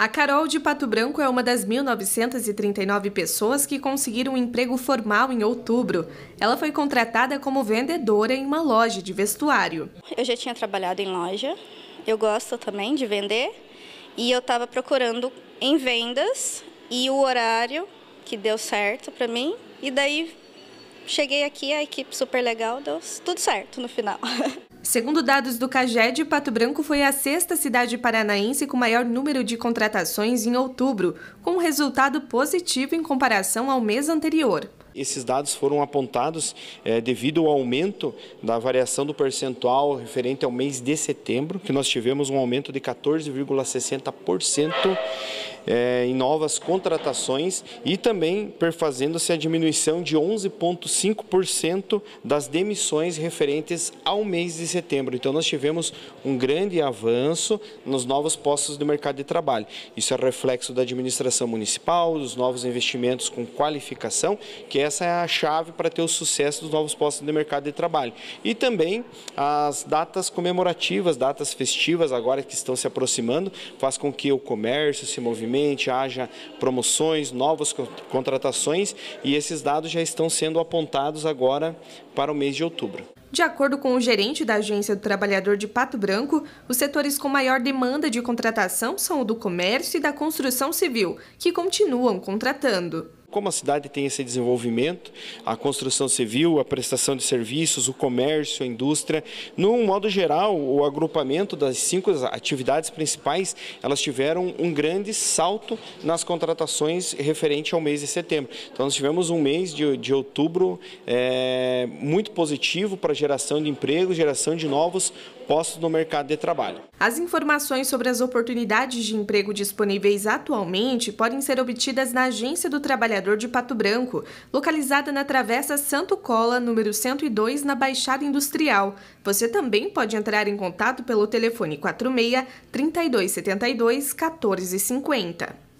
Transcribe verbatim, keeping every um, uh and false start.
A Carol de Pato Branco é uma das mil novecentas e trinta e nove pessoas que conseguiram um emprego formal em outubro. Ela foi contratada como vendedora em uma loja de vestuário. Eu já tinha trabalhado em loja, eu gosto também de vender e eu estava procurando em vendas e o horário que deu certo para mim e daí cheguei aqui, a equipe super legal, deu tudo certo no final. Segundo dados do CAGED, Pato Branco foi a sexta cidade paranaense com maior número de contratações em outubro, com um resultado positivo em comparação ao mês anterior. Esses dados foram apontados é, devido ao aumento da variação do percentual referente ao mês de setembro, que nós tivemos um aumento de quatorze vírgula sessenta por cento é, em novas contratações e também perfazendo-se a diminuição de onze vírgula cinco por cento das demissões referentes ao mês de setembro. Então nós tivemos um grande avanço nos novos postos do mercado de trabalho. Isso é reflexo da administração municipal, dos novos investimentos com qualificação, que essa é a chave para ter o sucesso dos novos postos de mercado de trabalho. E também as datas comemorativas, datas festivas agora que estão se aproximando, faz com que o comércio se movimente, haja promoções, novas contratações e esses dados já estão sendo apontados agora para o mês de outubro. De acordo com o gerente da Agência do Trabalhador de Pato Branco, os setores com maior demanda de contratação são o do comércio e da construção civil, que continuam contratando. Como a cidade tem esse desenvolvimento, a construção civil, a prestação de serviços, o comércio, a indústria, no modo geral, o agrupamento das cinco atividades principais, elas tiveram um grande salto nas contratações referente ao mês de setembro. Então nós tivemos um mês de, de outubro é, muito positivo para a geração de emprego, geração de novos postos no mercado de trabalho. As informações sobre as oportunidades de emprego disponíveis atualmente podem ser obtidas na Agência do Trabalhador de Pato Branco, localizada na Travessa Santo Cola, número cento e dois, na Baixada Industrial. Você também pode entrar em contato pelo telefone quatro seis, trinta e dois setenta e dois, quatorze cinquenta.